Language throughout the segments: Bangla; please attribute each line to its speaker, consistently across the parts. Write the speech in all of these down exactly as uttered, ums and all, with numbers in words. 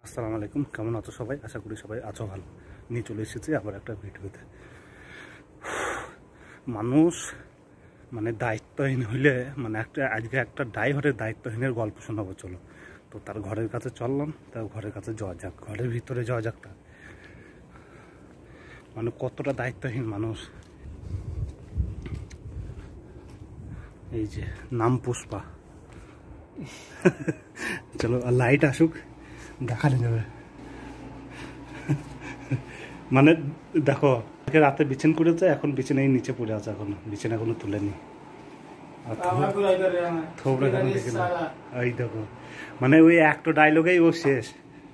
Speaker 1: আসসালামু আলাইকুম, কেমন আছো সবাই? আশা করি সবাই আছো ভালো। নিয়ে চলে এসেছি আবার একটা ভিডিওতে। মানুষ মানে দায়িত্বহীন হইলে মানে একটা আজকে একটা ড্রাইভারের দায়িত্বহীনের গল্প শোনাবো, চলো। তো তার ঘরের কাছে চললাম, তার ঘরের কাছে যাওয়া যাক, ঘরের ভিতরে যাওয়া যাক। তার মানে কতটা দায়িত্বহীন মানুষ। এই যে নাম পুষ্পা। চলো লাইট আসুক, দেখানো যাবে। মানে দেখো, রাতে বিছান করেছে, এখন বিছানায় নিচে পড়ে আছে, এখন বিছানা এখনো তুলেনি। দেখো মানে ওই একটা ডায়লগেই ও শেষ।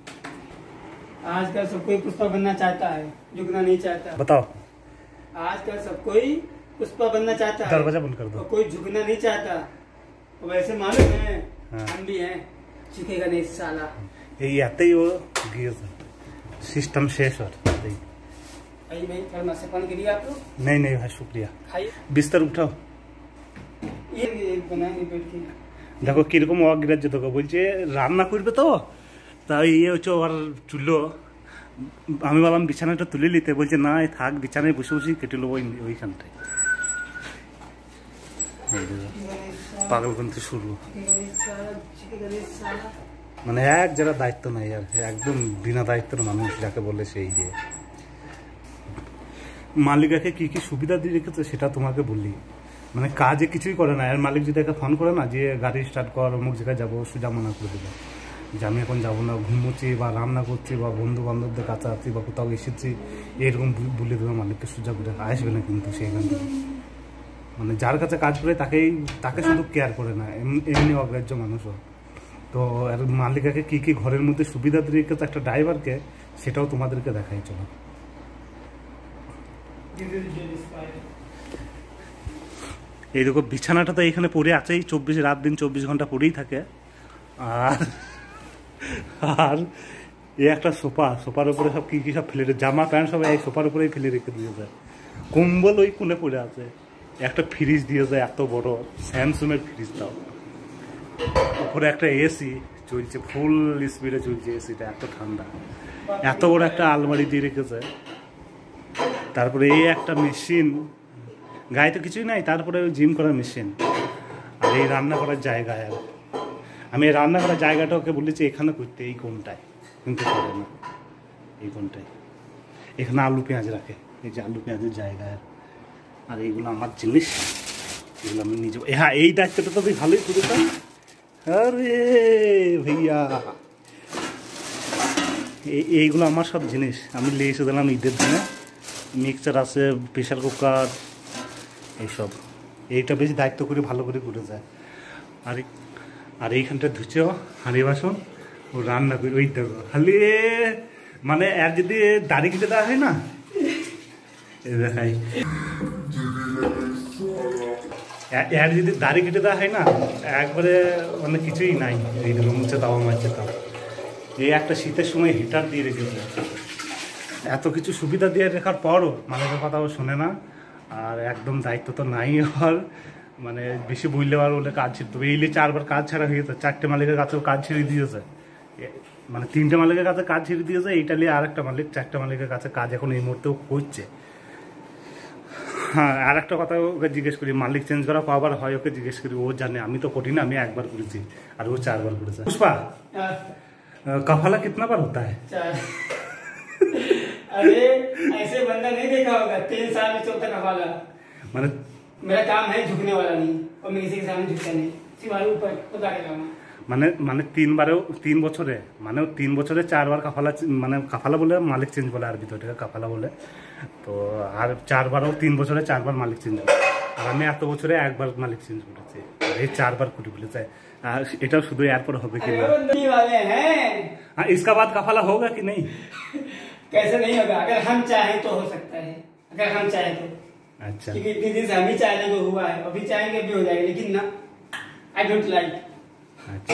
Speaker 2: आजकल सब कोई पुष्पा बनना चाहता है, झुकना नहीं चाहता।
Speaker 1: बताओ,
Speaker 2: आजकल सब कोई पुष्पा बनना चाहता है,
Speaker 1: दरवाजा बंद कर दो।
Speaker 2: कोई झुकना नहीं चाहता। वैसे मालूम है,
Speaker 1: हाँ।
Speaker 2: हम भी हैं, झुकेगा नहीं साला।
Speaker 1: এই এতেই ও গিয়েছে, সিস্টেম শেষ। আর
Speaker 2: भाई भाई थोड़ा नाश्ता पानी के लिए आप लोग
Speaker 1: नहीं नहीं भाई शुक्रिया।
Speaker 2: खाइए,
Speaker 1: बिस्तर उठाओ।
Speaker 2: ये बनाएंगे बैठ के।
Speaker 1: দেখো কিরকম অগ্রাহ্য, তোকে বলছে রান্না করবে তো, তাই ইয়ে হচ্ছে ওর চুলো। আমি বললাম বিছানাটা তুলে নিতে, বলছে না থাক, বিছানায় বসে বসেই কেটে নেবো ওইখানটায়। পাগলপন্থী শুরু, মানে এক যারা দায়িত্ব নাই, আর একদম বিনা দায়িত্বের মানুষ যাকে বলে, সেই যে মালিকাকে কি কি সুবিধা দিয়ে রেখেছে সেটা তোমাকে বললি। মানে কাজে কিছুই করে না, আর মালিক যদি একটা ফোন করে না যে গাড়ি স্টার্ট কর, অমুক জায়গায় যাবো, সোজা মনা করে দেবে যে আমি এখন যাবো না, ঘুমোচ্ছি বা রান্না করছি বা বন্ধু বান্ধবদের কাছে আছি বা কোথাও এসেছি, এরকম বলে দেবে মালিককে, সোজা করে আসবে না কিন্তু সেইখান থেকে। মানে যার কাছে কাজ করে তাকেই তাকে শুধু কেয়ার করে না, এমনি অগ্রাহ্য মানুষও। তো আর মালিকাকে কী কী ঘরের মধ্যে সুবিধা দিয়ে রেখেছে একটা ড্রাইভারকে, সেটাও তোমাদেরকে দেখাই, চলো। এই দেখো বিছানাটা তো এখানে পড়ে আছেই, চব্বিশ রাত দিন চব্বিশ ঘন্টা পড়েই থাকে। আর আর এই একটা সোফা, সোফার উপরে সব কী কী সব ফেলে, জামা প্যান্ট সব এই সোফার উপরেই ফেলে রেখে দিয়েছে। কম্বল ওই কোণে পড়ে আছে। একটা ফ্রিজ দিয়েছে এত বড়, স্যামসুংয়ের ফ্রিজটাও। উপরে একটা এসি চলছে, ফুল স্পিডে চলছে এসিটা, এত ঠান্ডা। এত বড় একটা আলমারি দিয়ে রেখেছে। তারপরে এই একটা মেশিন, গায়ে তো কিছুই নাই, তারপরে ওই জিম করার মেশিন। আর এই রান্না করার জায়গা। আর আমি এই রান্না করার জায়গাটা ওকে বলেছি এখানে করতে, এই কোনটায়, কিন্তু করে না, এই কোনটায়। এখানে আলু পেঁয়াজ রাখে, এই যে আলু পেঁয়াজের জায়গা। আর এইগুলো আমার জিনিস, এগুলো আমি নিজে। হ্যাঁ, এই দায়িত্বটা তো তুই ভালোই করেছিস। আরে ভাইয়া, এইগুলো আমার সব জিনিস, আমি নিয়ে এসে দিলাম ঈদের দিনে। মিক্সচার আছে, প্রেশার কুকার, এইসব। এইটা বেশি দায়িত্ব করে ভালো করে করে যায়। আর আর এইখানটা ধুচেও হাঁড়ি বাসন ও রান্না করে, ওই দেখো খালি মানে আর যদি দাড়ি কেটে দেওয়া হয় না, এই দেখাই, এর যদি দাড়ি কেটে দেওয়া হয় না, একবারে মানে কিছুই নাই। এই দেখো মুছে তাওয়া মারছে, তাও এই একটা শীতের সময় হিটার দিয়ে রেখেছে। এত কিছু সুবিধা দিয়ে রাখার পরও মানুষের কথাও শোনে না। আর একদম দায়িত্ব তো নাই। আর মানে বেশি বললে আর বলে কাজ ছেড়ে দেবে। এইলে চারবার কাজ ছাড়া হয়ে গেছে, চারটে মালিকের কাছেও কাজ ছেড়ে দিয়েছে। মানে তিনটে মালিকের কাছে কাজ ছেড়ে দিয়েছে, এইটা নিয়ে আর একটা মালিক চারটে মালিকের কাছে কাজ এখন এই মুহূর্তেও করছে। হ্যাঁ, আর একটা কথা ওকে জিজ্ঞেস করি, মালিক চেঞ্জ করা কবার হয় ওকে জিজ্ঞেস করি, ও জানে। আমি তো করি না, আমি একবার করেছি আর ও চারবার করেছে। পুষ্পা, कफाला कितना बार होता है?
Speaker 2: अरे ऐसे बंदा नहीं देखा होगा, तीन साल में चौथा कफाला।
Speaker 1: माने
Speaker 2: मेरा काम है झुकने वाला नहीं, और मैं किसी के सामने झुकता नहीं, सिवाय ऊपर खुदा के काम।
Speaker 1: মানে মানে তিনবারেও তিন বছরে মানে তিন বছরে চারবার কাফালা, মানে কাফালা বলে মালিক চেঞ্জ বলে, আরবি তো এটাকে কাফালা বলে। তো আর চারবারও তিন বছরে চারবার মালিক চেঞ্জ হয়। আর আমি এত বছরে একবার মালিক চেঞ্জ করেছি, এই চারবার করে বলেছে। আর এটাও শুধু এরপর হবে কি না? हाँ, इसका बाद कफाला होगा कि नहीं?
Speaker 2: कैसे नहीं होगा? अगर हम चाहें तो हो सकता है, अगर हम चाहें तो।
Speaker 1: अच्छा,
Speaker 2: क्योंकि इतने दिन से हम ही चाहने को हुआ है, अभी चाहेंगे भी हो जाएगा, लेकिन ना, आई डोंट लाइक।
Speaker 1: अच्छा,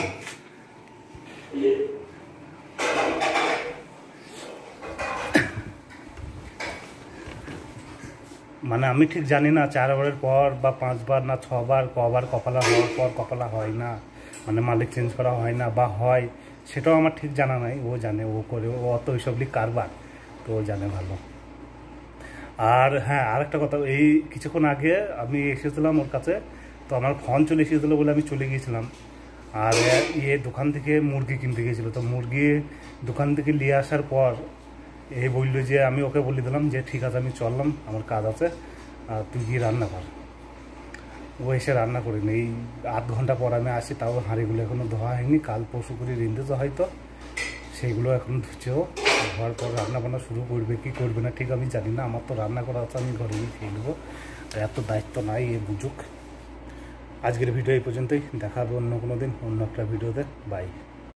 Speaker 1: মানে আমি ঠিক জানি না চারবারের পর বা পাঁচবার না ছবার কবার কপালা হওয়ার পর কপালা হয় না, মানে মালিক চেঞ্জ করা হয় না, বা হয় সেটাও আমার ঠিক জানা নাই, ও জানে, ও করে, ও অত ওইসব লিখ কারবার, তো ও জানে ভালো। আর হ্যাঁ, আর একটা কথা, এই কিছুক্ষণ আগে আমি এসেছিলাম ওর কাছে, তো আমার ফোন চলে এসেছিলো বলে আমি চলে গিয়েছিলাম। আর ইয়ে দোকান থেকে মুরগি কিনতে গিয়েছিলো, তো মুরগি দোকান থেকে নিয়ে আসার পর এই বললো যে, আমি ওকে বলে দিলাম যে ঠিক আছে আমি চললাম, আমার কাজ আছে, আর তুই গিয়ে রান্না কর। ও এসে রান্না করিনি, এই আধ ঘন্টা পর আমি আসি, তাও হাঁড়িগুলো এখনও ধোয়া হয়নি, কাল পরশু করে রেঁধেছে হয়তো, সেইগুলো এখন ধুচ্ছেও, হওয়ার পর রান্না বান্না শুরু করবে কি করবে না ঠিক আমি জানি না। আমার তো রান্না করা আছে, আমি ঘরে গিয়ে খেয়ে নেবো, আর এত দায়িত্ব নাই এ বুঝুক। আজকের ভিডিও এই পর্যন্তই, দেখা হবে অন্য কোনো দিন অন্য একটা ভিডিওতে। বাই।